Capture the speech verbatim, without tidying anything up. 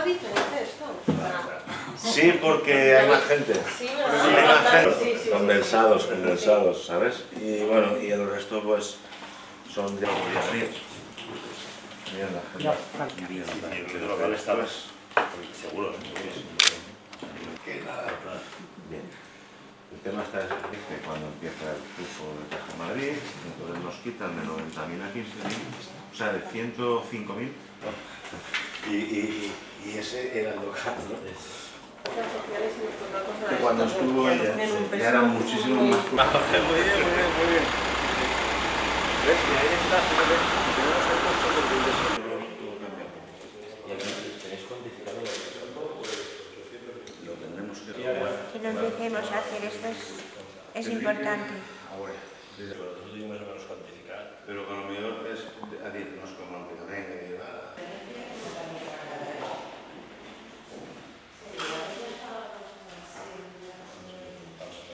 diferente esto. Sí, porque hay más gente. Sí, hay más gente. Sí, sí, Condensados, sí. condensados, ¿sabes? Y bueno, y el resto pues son de abrir. Mira la gente. Y el ruido local estabas seguro, Que nada. Bien. El tema está es que cuando empieza el flujo de Caja Madrid, entonces nos quitan de noventa mil a quince mil, o sea, de ciento cinco mil. Y, y, y ese era el local, ¿no? Que cuando estuvo ella, ya eran muchísimos más. Muy bien, muy bien, muy bien. ¿Ves? Y ahí está, fíjate, tenemos el costo de todo cambiado. Y aquí tenéis cuantificado lo tendremos que... Que no empecemos a hacer esto es, es importante. Ahora, desde lo que nosotros más o menos cuantificar, pero con lo mejor es a decir, nos